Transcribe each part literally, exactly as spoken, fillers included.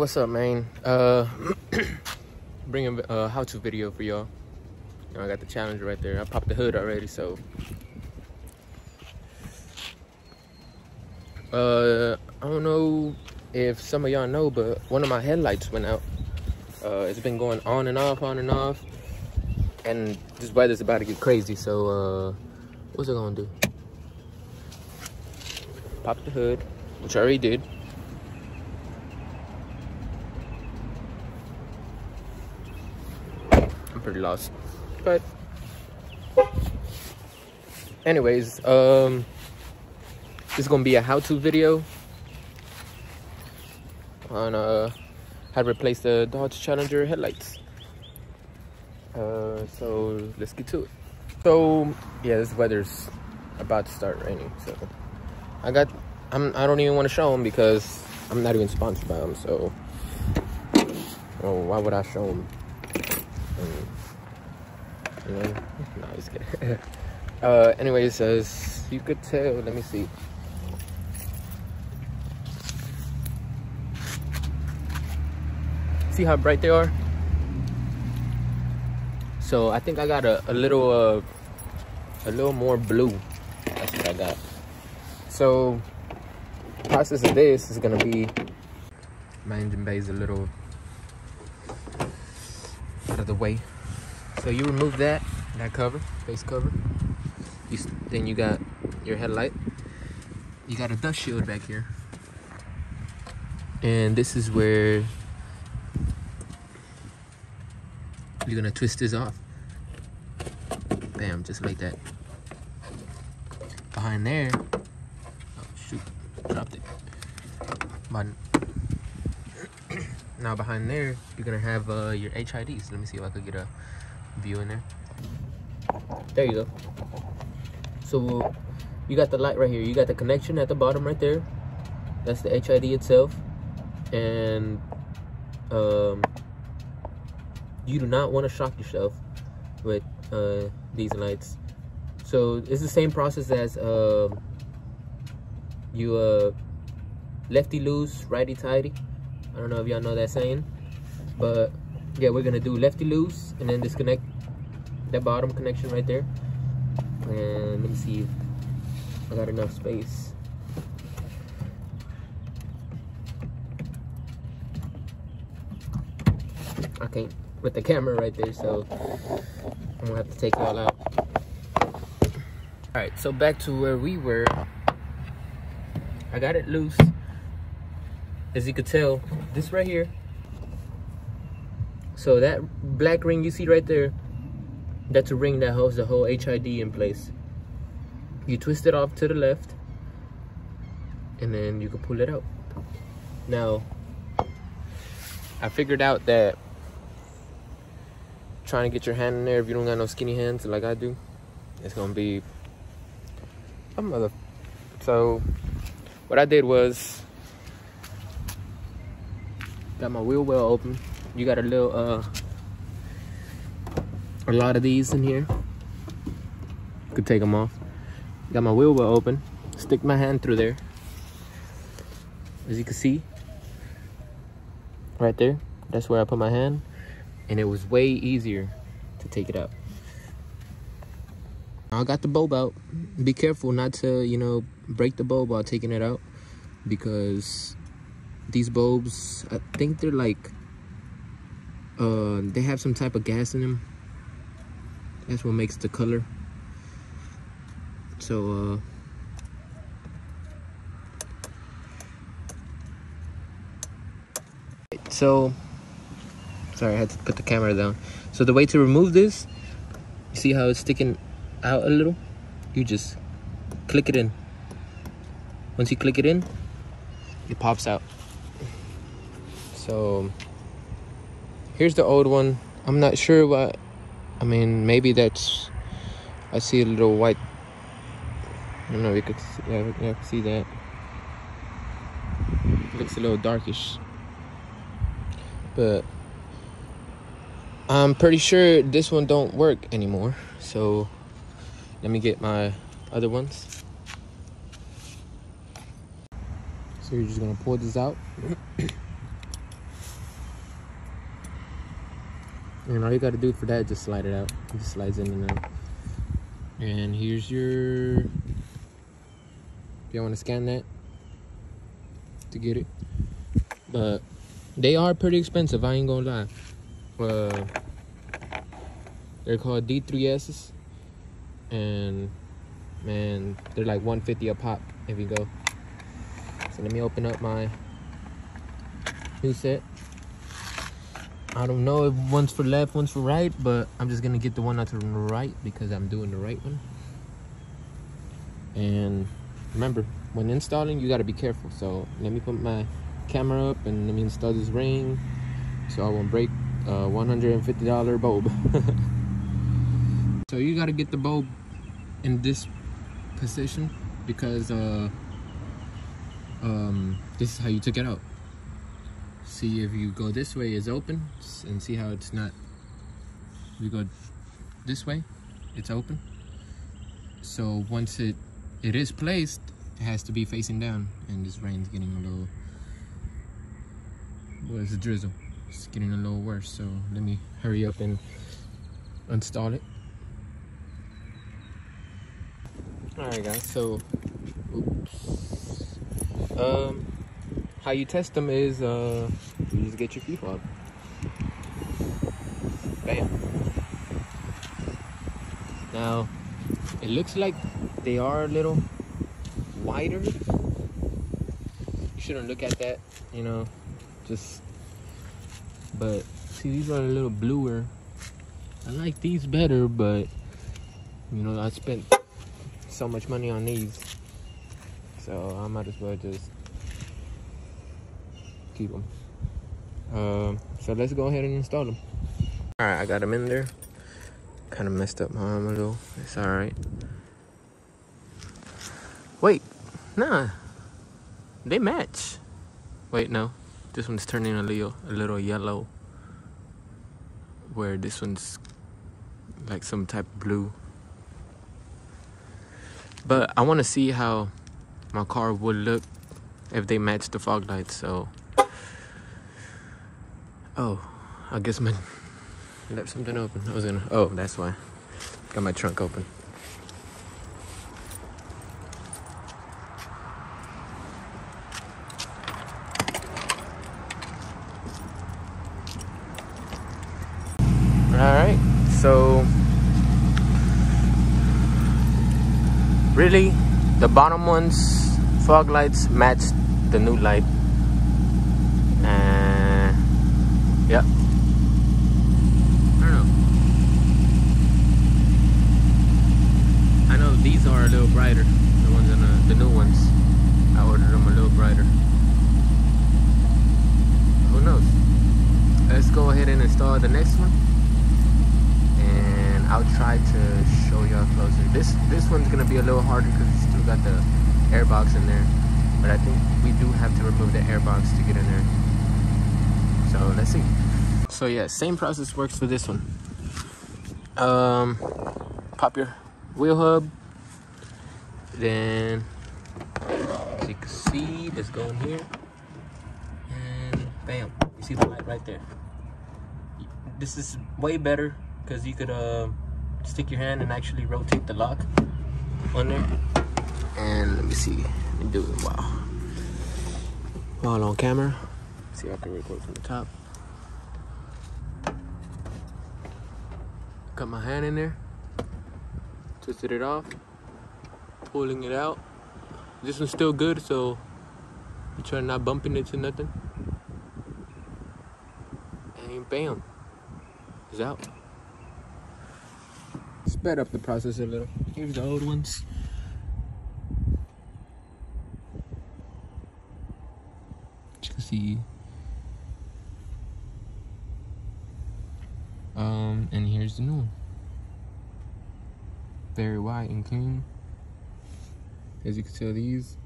what's up, man? Uh, bringing a how-to video for y'all. You know, I got the Challenger right there. I popped the hood already, so. Uh, I don't know if some of y'all know, but one of my headlights went out. Uh, it's been going on and off, on and off, and this weather's about to get crazy. So, uh, what's it gonna do? Pop the hood, which I already did. I'm pretty lost, but anyways, um, this is gonna be a how-to video on uh how to replace the Dodge Challenger headlights. Uh, so let's get to it. So yeah, this weather's about to start raining, so I got I'm I don't even want to show them because I'm not even sponsored by them. So, oh, why would I show them? Um, you know, no, just kidding. uh, anyways, as you could tell, let me see. See how bright they are? So I think I got a, a little uh, a little more blue. That's what I got. So the process of this is gonna be, my engine bay is a little out of the way. So you remove that, that cover, face cover. You, then you got your headlight. You got a dust shield back here. And this is where you're gonna twist this off. Bam, just like that. Behind there, oh shoot, dropped it. But now behind there, you're gonna have uh, your H I Ds. Let me see if I could get a view in there. There you go. So you got the light right here. You got the connection at the bottom right there. That's the H I D itself. And um, you do not want to shock yourself with uh, these lights. So it's the same process as uh, you uh, lefty loose, righty tighty. I don't know if y'all know that saying, but yeah, we're gonna do lefty loose and then disconnect that bottom connection right there. And let me see if I got enough space. I can't with the camera right there, so I'm gonna have to take y'all out. All right, so back to where we were. I got it loose. As you could tell, this right here. So that black ring you see right there, that's a ring that holds the whole H I D in place. You twist it off to the left, and then you can pull it out. Now, I figured out that trying to get your hand in there, if you don't got no skinny hands like I do, it's gonna be a mother. So what I did was got my wheel well open. You got a little uh a lot of these in here. You could take them off. Got my wheel well open. Stick my hand through there. As you can see right there, that's where I put my hand. And it was way easier to take it out. I got the bulb out. Be careful not to, you know, break the bulb while taking it out, because these bulbs, I think they're like, uh, they have some type of gas in them. That's what makes the color. So, uh, so. Sorry, I had to put the camera down. So the way to remove this, you see how it's sticking out a little? You just click it in. Once you click it in, it pops out. So here's the old one. I'm not sure what, I mean, maybe that's, I see a little white. I don't know if you could see, yeah, you can see that. It looks a little darkish. But I'm pretty sure this one don't work anymore. So let me get my other ones. So you're just gonna pull this out. And all you gotta do for that, just slide it out. It just slides in and out. And here's your, if you want to scan that to get it. But they are pretty expensive, I ain't gonna lie. Uh, they're called D three S's. And man, they're like one fifty a pop if you go. So let me open up my new set. I don't know if one's for left, one's for right, but I'm just gonna get the one that's on the right because I'm doing the right one. And remember, when installing, you gotta be careful. So let me put my camera up and let me install this ring so I won't break a one hundred fifty dollar bulb. So you gotta get the bulb in this position because uh, um, this is how you took it out. See, if you go this way, it's open, and see how it's not. If you go this way, it's open. So once it it is placed, it has to be facing down, and this rain's getting a little, well, it's a drizzle. It's getting a little worse, so let me hurry up and install it. All right, guys. So, oops. Um. How you test them is uh, you just get your key fob. Bam. Now, it looks like they are a little wider. You shouldn't look at that, you know, just, but see, these are a little bluer. I like these better, but you know, I spent so much money on these, so I might as well just keep them. Um, so let's go ahead and install them. All right, I got them in there. Kind of messed up my arm a little. It's all right. Wait, nah, they match. Wait, no, this one's turning a little, a little yellow, where this one's like some type of blue. But I want to see how my car would look if they match the fog lights. So. Oh, I guess my left something open. I was gonna. Oh, that's why. Got my trunk open. All right. So, really, the bottom ones fog lights match the new light. Yeah. I don't know. I know these are a little brighter. The ones in the, the new ones. I ordered them a little brighter. Who knows? Let's go ahead and install the next one. And I'll try to show y'all closer. This this one's gonna be a little harder because it's still got the air box in there. But I think we do have to remove the air box to get in there. So let's see. So yeah, same process works for this one. Um, pop your wheel hub. Then, as you can see, let's go in here. And bam, you see the light right there. This is way better because you could uh, stick your hand and actually rotate the lock on there. And let me see, let me do it while, while on camera. See if I can record from the top. Got my hand in there, twisted it off, pulling it out. This one's still good, so you try not bumping it to nothing. And bam, it's out. Sped up the process a little. Here's the old ones. You can see. Um, and here's the new one. Very white and clean. As you can tell, these.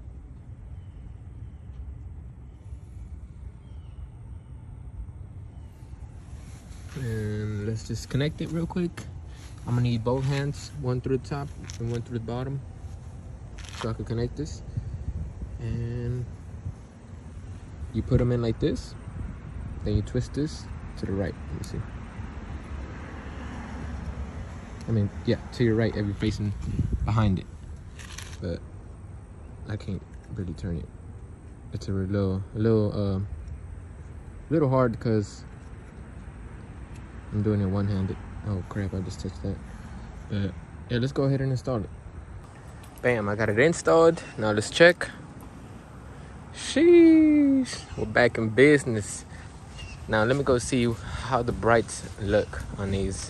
And let's just connect it real quick. I'm gonna need both hands, one through the top and one through the bottom, so I can connect this. And you put them in like this, then you twist this to the right. Let me see. I mean, yeah, to your right if you're facing behind it. But I can't really turn it. It's a little, a little, um, little hard because I'm doing it one-handed. Oh crap! I just touched that. But yeah, let's go ahead and install it. Bam! I got it installed. Now let's check. Sheesh! We're back in business. Now let me go see how the brights look on these.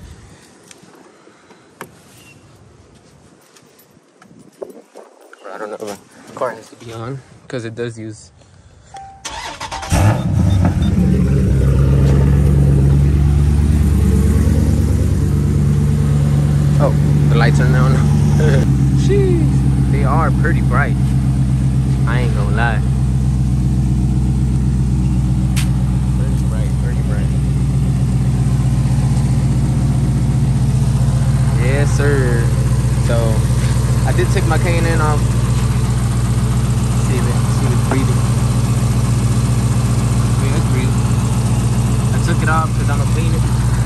I don't know if the car has to be on because it does use. Oh, the lights are now on. Sheesh, they are pretty bright. I ain't gonna lie. Pretty bright, pretty bright. Yes, sir. So I did take my K and N off. See if it, see if it's breathing. Yeah, it's breathing. I took it off because I'm gonna clean it.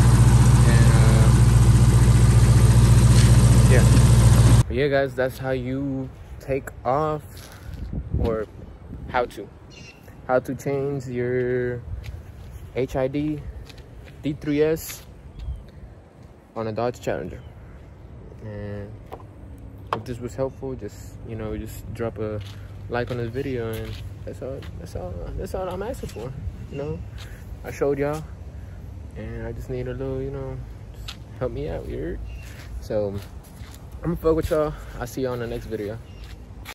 And uh, yeah. But yeah, guys, that's how you take off, or how to, how to change your H I D D three S on a Dodge Challenger. And if this was helpful, just, you know, just drop a like on this video, and that's all that's all that's all I'm asking for. You know, I showed y'all, and I just need a little, you know, just help me out, you heard? So I'm gonna fuck with y'all. I'll see y'all on the next video.